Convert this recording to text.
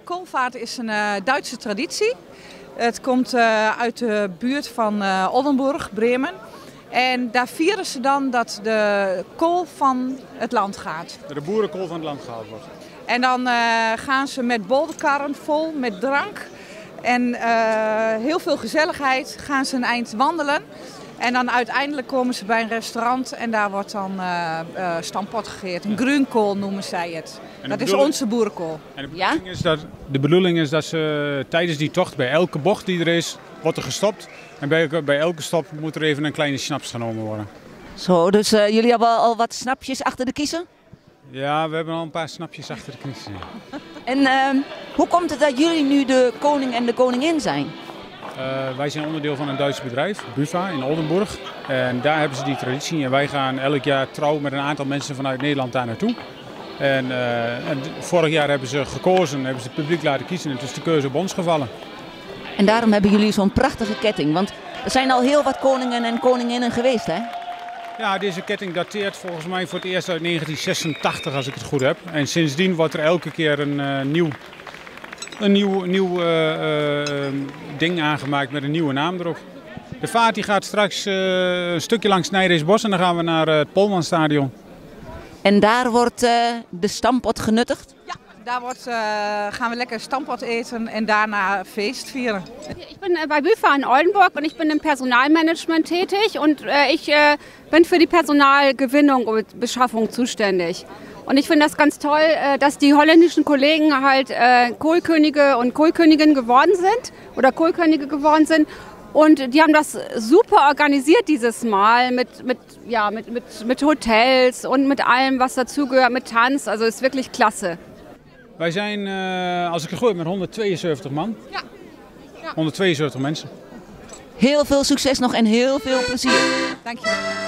koolvaart is een Duitse traditie. Het komt uit de buurt van Oldenburg, Bremen. En daar vieren ze dan dat de kool van het land gaat. De boerenkool van het land gehaald wordt. En dan gaan ze met bolderkarren vol met drank en heel veel gezelligheid gaan ze een eind wandelen. En dan uiteindelijk komen ze bij een restaurant en daar wordt dan stampot gegeerd. Een groenkool noemen zij het. Dat is onze boerenkool. En de bedoeling is dat ze tijdens die tocht, bij elke bocht die er is, wordt er gestopt. En bij elke stop moet er even een kleine snaps genomen worden. Zo, dus jullie hebben al wat snapjes achter de kiezen? Ja, we hebben al een paar snapjes achter de knieën. En hoe komt het dat jullie nu de koning en de koningin zijn? Wij zijn onderdeel van een Duits bedrijf, Bufa, in Oldenburg. En daar hebben ze die traditie. En wij gaan elk jaar trouw met een aantal mensen vanuit Nederland daar naartoe. En vorig jaar hebben ze gekozen, hebben ze het publiek laten kiezen. En het is de keuze op ons gevallen. En daarom hebben jullie zo'n prachtige ketting. Want er zijn al heel wat koningen en koninginnen geweest, hè? Ja, deze ketting dateert volgens mij voor het eerst uit 1986, als ik het goed heb. En sindsdien wordt er elke keer een nieuw ding aangemaakt met een nieuwe naam erop. De vaart die gaat straks een stukje langs Nijreesbos en dan gaan we naar het Polmanstadion. En daar wordt de stampot genuttigd? Ja, daar gaan we lekker stampot eten en daarna feest vieren. Ich bin bei Bufa in Oldenburg und ich bin im Personalmanagement tätig und ich bin für die Personalgewinnung und Beschaffung zuständig. Und ich finde das ganz toll, dass die holländischen Kollegen halt Kohlkönige und Kohlköniginnen geworden sind oder Kohlkönige geworden sind. Und die haben das super organisiert dieses Mal mit Hotels und mit allem, was dazugehört, mit Tanz. Also ist wirklich klasse. Wij zijn, als ik het goed heb, met 172 man. Ja. 172 mensen. Heel veel succes nog en heel veel plezier. Dankjewel.